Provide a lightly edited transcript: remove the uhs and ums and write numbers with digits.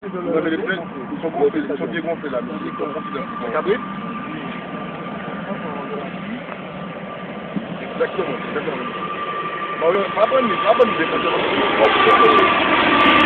Vous avez les plaines, ils sont gonflés, ils sont bien gonflés là, mais c'est comme ça. Regardez. Exactement, exactement. Bon, la bonne idée,